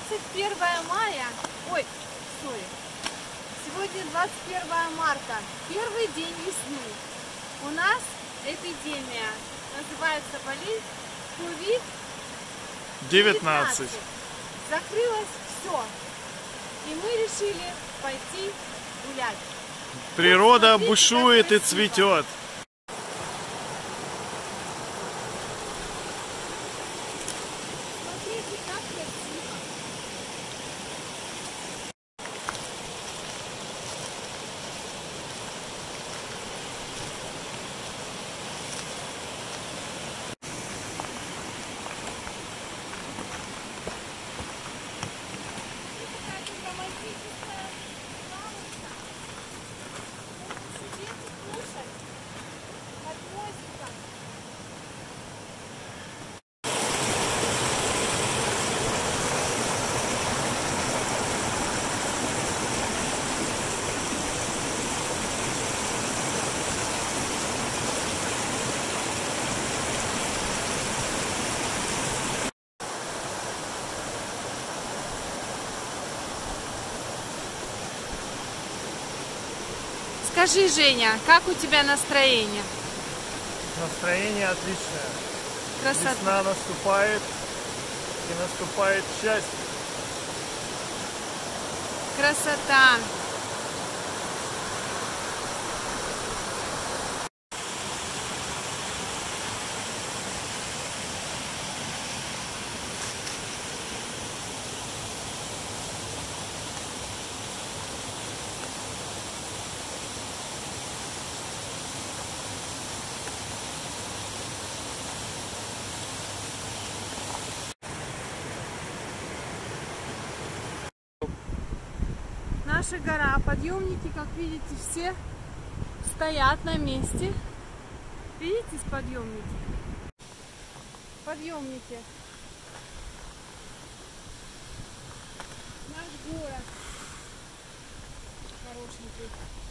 21 мая, сегодня 21 марта, первый день весны. У нас эпидемия, называется болезнь COVID-19. Закрылось все, и мы решили пойти гулять. Природа бушует и цветет. Смотрите, как красиво. Скажи, Женя, как у тебя настроение? Настроение отличное. Красота. Весна наступает, и наступает счастье. Красота. Наша гора, подъемники, как видите, все стоят на месте. Видите, подъемники? Подъемники. Наш город хорошенький.